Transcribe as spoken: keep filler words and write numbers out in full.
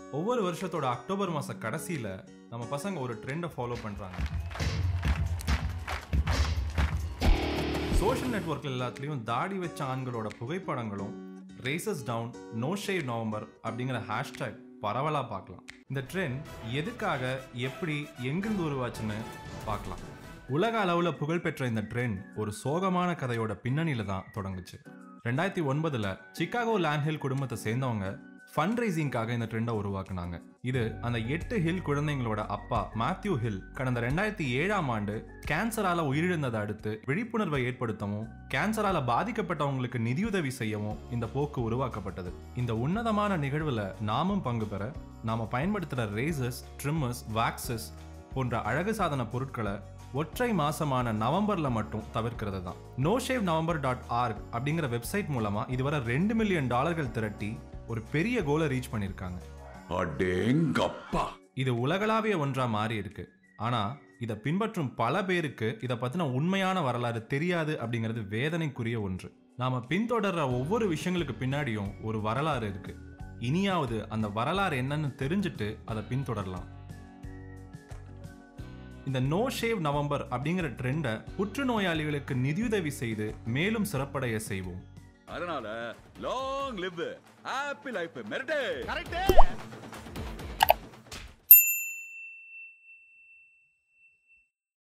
ஒவ்வொரு வருஷத்தோட அக்டோபர் மாச கடைசியில நம்ம பசங்க ஒரு ட்ரெண்டை ஃபாலோ பண்றாங்க. சோஷியல் நெட்வொர்க்ல எல்லாத்துலயும் தாடி வச்ச ஆண்களோட புகைப்படங்களும் razors down no shave November அப்படிங்கிற ஹேஷ்டேக் பரவலா பார்க்கலாம். இந்த ட்ரெண்ட் எதுக்காக, எப்படி, எங்கிருந்து உருவாச்சுன்னு பார்க்கலாம். உலக அளவுல புகழ்பெற்ற இந்த ட்ரெண்ட் ஒரு சோகமான கதையோட பின்னணியில தான் தொடங்குச்சு. ரெண்டாயிரத்தி ஒன்பதுல சிகாகோ லேண்ட்ஹில் குடும்பத்தை சேர்ந்தவங்க ஃபண்ட் ரைசிங்காக இந்த ட்ரெண்டை உருவாக்குனாங்க. இது அந்த எட்டு ஹில் குழந்தைங்களோட அப்பா மேத்யூ ஹில் கடந்த ரெண்டாயிரத்தி ஏழாம் ஆண்டு கேன்சரால உயிரிழந்ததை அடுத்து விழிப்புணர்வை ஏற்படுத்தவும் கேன்சரால பாதிக்கப்பட்டவங்களுக்கு நிதியுதவி செய்யவும் இந்த போக்கு உருவாக்கப்பட்டது. இந்த உன்னதமான நிகழ்வுல நாமும் பங்கு பெற நாம பயன்படுத்துற ரேசர்ஸ், ட்ரிம்மர்ஸ், வாக்ஸஸ் போன்ற அழகு சாதன பொருட்களை ஒற்றை மாசமான நவம்பர்ல மட்டும் தவிர்க்கிறது தான். No shave November dot org அப்படிங்கிற வெப்சைட் மூலமா இதுவரை ரெண்டு மில்லியன் டாலர்கள் திரட்டி ஒரு பெரிய கோலை ரீச் பண்ணிருக்காங்க. இது உலகளாவிய ஒன்றா மாறி இருக்கு. ஆனா இதை பின்பற்றும் பல பேருக்கு இதை பத்தின உண்மையான வரலாறு தெரியாது அப்படிங்கிறது வேதனைக்குரிய ஒன்று. நாம பின்தொடர்ற ஒவ்வொரு விஷயங்களுக்கு பின்னாடியும் ஒரு வரலாறு இருக்கு. இனியாவது அந்த வரலாறு என்னன்னு தெரிஞ்சுட்டு அதை பின்தொடரலாம். இந்த நோ ஷேவ் நவம்பர் அப்படிங்கிற ட்ரெண்டை புற்றுநோயாளிகளுக்கு நிதியுதவி செய்து மேலும் சிறப்படைய செய்வோம். அதனால லாங் லிவ் ஹாப்பி லைஃப் மெரிடே. கரெக்ட்.